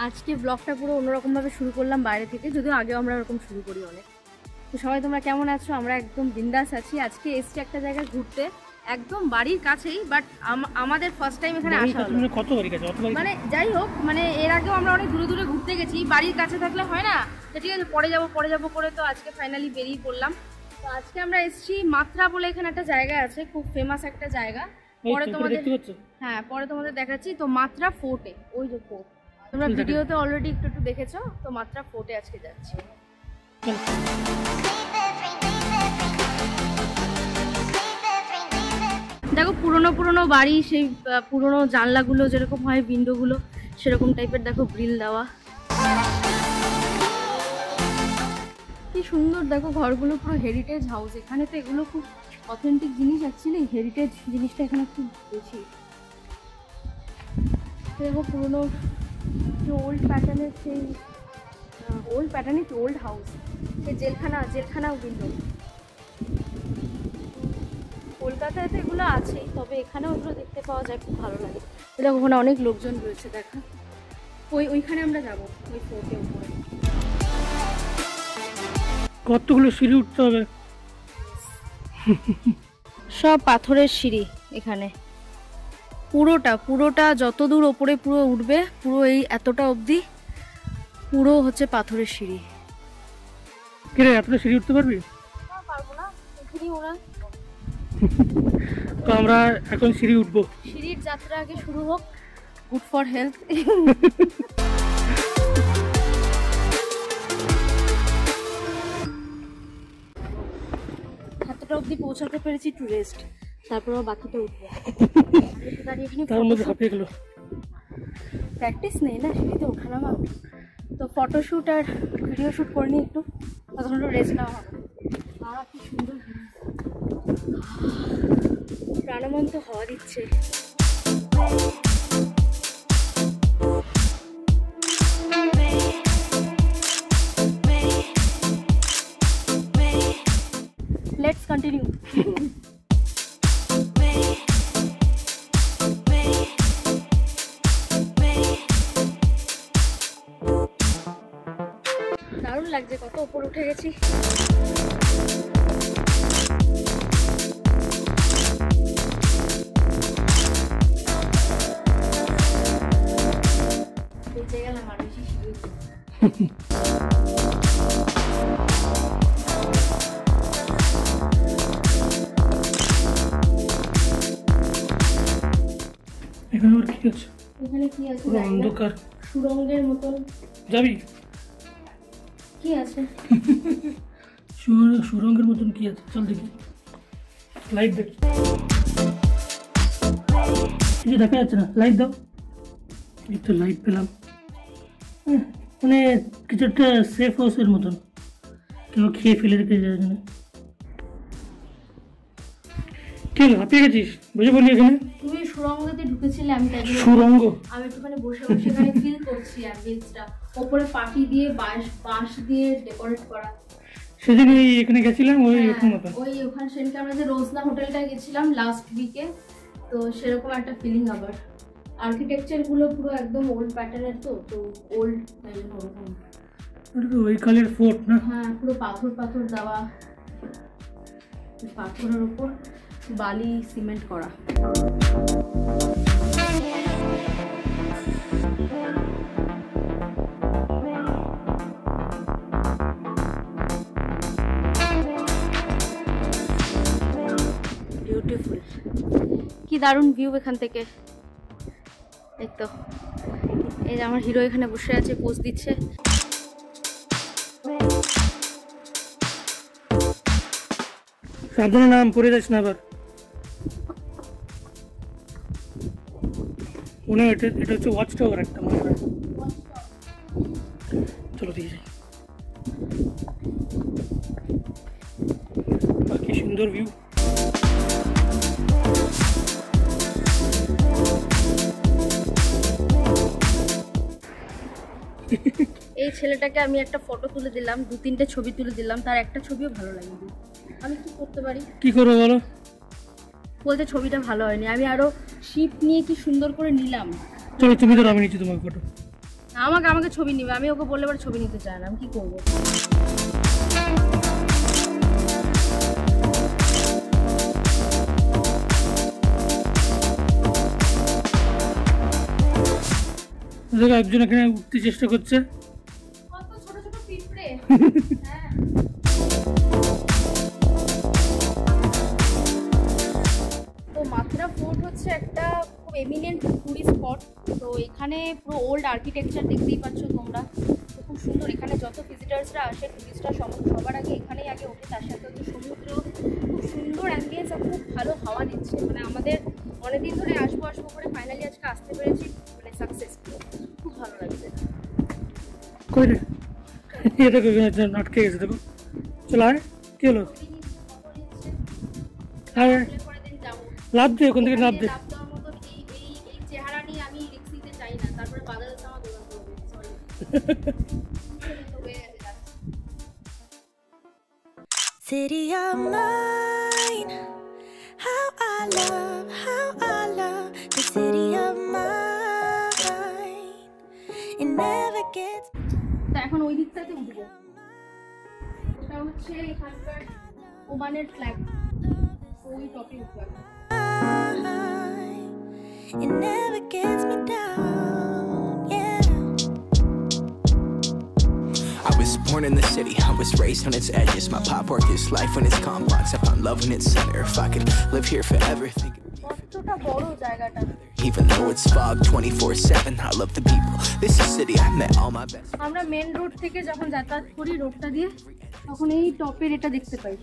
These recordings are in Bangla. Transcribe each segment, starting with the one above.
আজকে ব্লগটা পুরো অন্যরকমভাবে শুরু করলাম বাইরে থেকে, যদিও আগেও আমরা এরকম শুরু করি অনেক। তো সবাই তোমরা কেমন আছো? আমরা একদম বিন্দাস আছি। আজকে এসছি একটা জায়গায় ঘুরতে, একদম বাড়ির কাছেই, বাট আমাদের ফার্স্ট টাইম এখানে আসা হলো। কত বাড়ি কাছে? মানে যাই হোক, মানে এর আগেও আমরা অনেক দূরে দূরে ঘুরতে গেছি, বাড়ির কাছে থাকলে হয় না তো ঠিক আছে পরে যাবো করে, তো আজকে ফাইনালি বেরিয়ে পড়লাম। তো আজকে আমরা এসছি মাত্রা বলে, এখানে একটা জায়গা আছে, খুব ফেমাস একটা জায়গা। পরে তোমাদের দেখাচ্ছি। তো মাত্রা ফোর্টে, ওই যে ফোর্ট তোমরা ভিডিওতে অলরেডি একটু দেখেছো। তো মাত্রা ফোর্টে আজকে যাচ্ছি। দেখো পুরনো বাড়ি, সেই পুরনো জানলাগুলো যেরকম হয়, উইন্ডোগুলো সেরকম টাইপের, দেখো গ্রিল দেওয়া, কি সুন্দর। দেখো ঘরগুলো পুরো হেরিটেজ হাউস। এখানে তো এগুলো খুব অথেন্টিক জিনিস, অ্যাকচুয়ালি হেরিটেজ জিনিসটা এখানে খুব বেশি। দেখো পুরনো ওল্ড প্যাটার্নের, সেই ওল্ড প্যাটার্নের ওল্ড হাউস, সেই জেলখানা উইন্ডো। কলকাতায় তো এগুলো আছেই, তবে এখানেও এগুলো দেখতে পাওয়া যায়, খুব ভালো লাগে। দেখো ওখানে অনেক লোকজন রয়েছে, দেখা ওইখানে আমরা যাবো, ওই ফোর্টের উপরে। কতগুলো সিঁড়ি উঠতে হবে, সব পাথরের সিঁড়ি এখানে। পুরোটা যত দূর ওপরে পুরো উঠবে, পুরো এই এতটা অবধি পুরো হচ্ছে পাথরের সিঁড়ি। কিরে এতটা সিঁড়ি উঠতে পারবি? পারবো না, এখানেই ওরা। তো আমরা এখন সিঁড়ি উঠবো। সিঁড়ির যাত্রা আগে শুরু হোক, গুড ফর হেলথ। এতটা অবধি পৌঁছাতে পেরেছি, টু রেস্ট, তারপর বাকিটা উঠবো। তার মধ্যে হাঁপিয়ে গেল। প্র্যাকটিস নেই না সিঁড়িতে ওঠানামা। তো ফটোশ্যুট আর ভিডিও শ্যুট করে নিই একটু, তখন একটু রেস্ট নেওয়া হবে। কি সুন্দর প্রাণবন্ত হাওয়া দিচ্ছে। Let's continue. দারুণ লাগছে, কত উপর উঠে গেছি। বেঁচে গেলাম আর বেশি সিঁড়ি। এখানে আর কি আছে? এখানে কি আছে? অন্ধকার সুরঙ্গের মতন। যাবি? কি আছে? সুরঙ্গের মতন কি আছে? চল দেখি। লাইট দেখ, কিছু দেখা যাচ্ছে না। লাইট দাও। এই তো লাইট পেলাম। মানে কিছু একটা সেফ হাউসের মতন, কেউ খেয়ে ফেলে রেখে যায় এখানে। কি হলো, হাঁপিয়ে গেছিস? বুঝে বলি এখানে তুমি সুরঙ্গতে ঢুকেছিলে, আমি তাই সুরঙ্গ আমি একটুখানি বসে এখানে ফিল করছি। অ্যাম্বিয়েন্সটা ওপরে পাটি দিয়ে বাঁশ দিয়ে ডেকোরেট করা। সেদিন এখানে গেছিলাম, ওই এরকম মতো। ওই ওখানে সেদিনকে আমরা যে রোজনা হোটেলটায় গেছিলাম লাস্ট উইকে, তো সেরকম একটা ফিলিং। আবার আর্কিটেকচার গুলো পুরো একদম ওল্ড প্যাটার্নের, তো ওল্ড তাই জন্য ওরকম। ওই কালের ফোর্ট না? হ্যাঁ, পুরো পাথর দেওয়া, পাথরের উপর বালি সিমেন্ট করা। বিউটিফুল, কি দারুণ ভিউ এখান থেকে। এই তো এই যে আমার হিরো এখানে বসে আছে, পোজ দিচ্ছে। সাবধানে নাম, পড়ে যাস না আবার। মনে হয় এটা হচ্ছে ওয়াচ টাওয়ার একটা, মনে হয়। চলো দিয়ে যাই। কি সুন্দর ভিউ। এই ছেলেটাকে আমি একটা ফটো তুলে দিলাম, 2-3টে ছবি তুলে দিলাম, তার একটা ছবিও ভালো লাগেনি। আমি কি করতে পারি? কি করবো বলো? বলতে ছবিটা ভালো হয়নি। আমি আরো শিপ নিয়ে কি সুন্দর করে নিলাম। চলো তুমি ধরো, আমি নিচ্ছি তোমার ফটো। আমাকে ছবি নিবে, আমি ওকে বললে এবার ছবি নিতে চাই না, আমি কি করবো। একজন এখানে উঠতে চেষ্টা করছে, কত ছোট ছোট পিঁপড়ে। হ্যাঁ তো মাত্রা ফোর্ট হচ্ছে একটা খুব এমিনেন্ট টুরিস্ট স্পট। তো এখানে পুরো ওল্ড আর্কিটেকচার দেখতেই পাচ্ছ তোমরা, তো খুব সুন্দর। এখানে যত ভিজিটার্সরা আসে, টুরিস্টরা সবার আগে এখানেই আগে ওঠে। তার সাথে হচ্ছে সমুদ্র, খুব সুন্দর অ্যাম্বিয়েন্স আর খুব ভালো হাওয়া দিচ্ছে। মানে আমাদের অনেকদিন ধরে আসবো করে ফাইনালি আজকে আসতে পেরেছি, মানে সাকসেসফুল, খুব ভালো লাগছে। আটকে গেছে, দেখো চলো আয়, কি হলো? লাভ দে, ওখান থেকে লাভ দে। চেহারা নিয়ে আমি রিস্ক নিতে চাই না, তারপরে বাজারে আমার দোকান করবে। City of mine, how I love the city of mine. It never gets. তো এখন ওই দিকটাতে উঠবো, ওটা হচ্ছে এখানকার ওমানের ফ্ল্যাগ, ওই টপে উঠবো। It never gets me down, yeah. I was born in the city, I was raised on its edges. My pop work is life when it's complex. I found love when it's center. If I could live here forever, think কতটা বড় জায়গাটা। even though it's fog 24/7, I love the people. This is city I met all my best. আমরা মেন রোড থেকে যখন যাতায়াত করি রোডটা দিয়ে, তখন এই টপের এটা দেখতে পাই।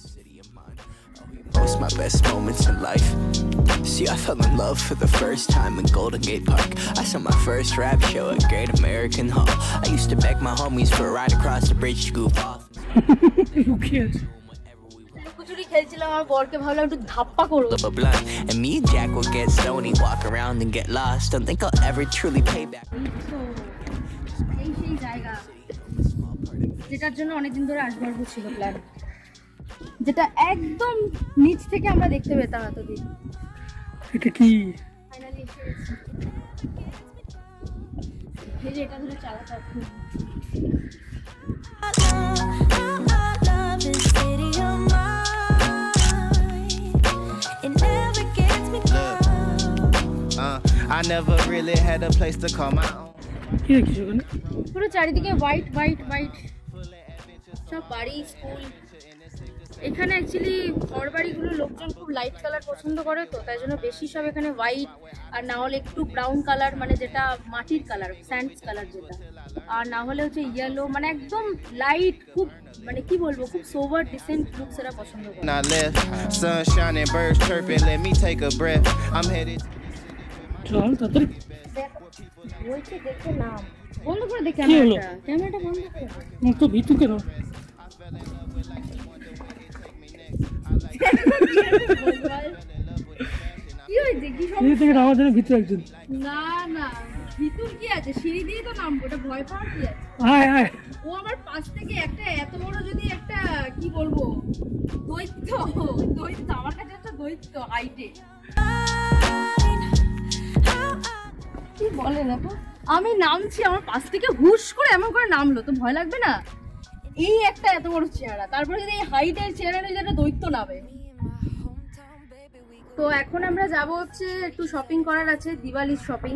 Most my best moments in life. See, I fell in love for the first time in Golden Gate Park. I saw my first rap show at Great American Hall. I used to beg my homies for a ride across the bridge to goof off. Who cares? লুকোচুরি খেলছিলাম, আমার বরকে ভাবলাম একটু ধাপ্পা করবো। And me and Jack would get stoned, walk around and get lost. Don't think I'll ever truly pay back. এই সেই জায়গা যেটার জন্য অনেকদিন ধরে আসবার ছিল প্ল্যান, যেটা একদম নিচ থেকে আমরা দেখতে পেতাম এতদিন। এটা কি? ফাইনালি এসে এটা ধরে চালাতে হবে। I never really had a place to call my own. কি কিছু না, পুরো চারিদিকে হোয়াইট হোয়াইট হোয়াইট, সব বাড়ি, স্কুল। এখানে অ্যাকচুয়ালি ঘরবাড়িগুলো লোকজন খুব লাইট কালার পছন্দ করে, তো তাই জন্য বেশি সব এখানে হোয়াইট, আর না হলে একটু ব্রাউন কালার, মানে যেটা মাটির কালার, স্যান্ডস কালার যেটা, আর না হলে হচ্ছে ইয়েলো, মানে একদম লাইট, খুব মানে কি বলবো, খুব সোবার ডিসেন্ট লুকস এরা পছন্দ করে। Now left, sun shining, birds chirping, let me take a breath. I'm headed. চল তাড়াতাড়ি। বলছে দেখে নাম বন্ধ করে দে, ক্যামেরাটা বন্ধ করে দে। তো ভিতু কেন? কি হয়েছে, কি সব থেকে নামার জন্য ভিতরে একজন? না না, ভিতর কি আছে, সিঁড়ি দিয়ে তো নামবো, ওটা ভয় পাওয়ার কি আছে? আয় আয়। ও আমার পাশ থেকে একটা এত বড়, যদি একটা কি বলবো, দৈত্য, আমার কাছে একটা দৈত্য হাইটে। কি বলে দেখো, আমি নামছি, আমার পাশ থেকে হুশ করে এমন করে নামলো, তো ভয় লাগবে না? এই একটা এত বড় চেহারা, তারপরে যদি এই হাইটের চেহারা নিয়ে যেটা দৈত্য নামে। তো এখন আমরা যাব হচ্ছে একটু শপিং করার আছে, দিওয়ালি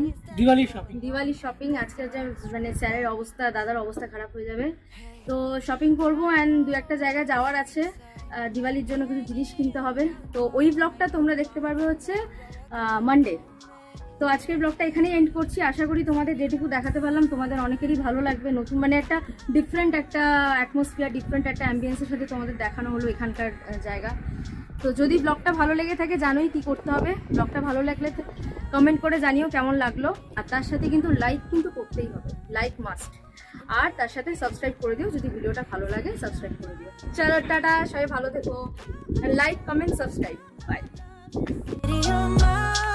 শপিং। আজকে যে মানে স্যারের অবস্থা, দাদার অবস্থা খারাপ হয়ে যাবে, তো শপিং করবো অ্যান্ড দু একটা জায়গায় যাওয়ার আছে, দিওয়ালির জন্য কিছু জিনিস কিনতে হবে। তো ওই ব্লগটা তোমরা দেখতে পারবে হচ্ছে মানডে। তো আজকের ব্লগটা এখানেই এন্ড করছি। আশা করি তোমাদের যেটুকু দেখাতে পারলাম তোমাদের অনেকেরই ভালো লাগবে। নতুন মানে একটা ডিফারেন্ট একটা অ্যাটমসফিয়ার, ডিফারেন্ট একটা অ্যাম্বিয়েন্সের সাথে তোমাদের দেখানো হলো এখানকার জায়গা। তো যদি ব্লগটা ভালো লেগে থাকে জানোই কি করতে হবে, ব্লগটা ভালো লাগলে কমেন্ট করে জানিও কেমন লাগলো, আর তার সাথে কিন্তু লাইক কিন্তু করতেই হবে, লাইক মাস্ট, আর তার সাথে সাবস্ক্রাইব করে দিও যদি ভিডিওটা ভালো লাগে, সাবস্ক্রাইব করে দিও। চলো টাটা, সবাই ভালো থেকো, লাইক কমেন্ট সাবস্ক্রাইব, বাই।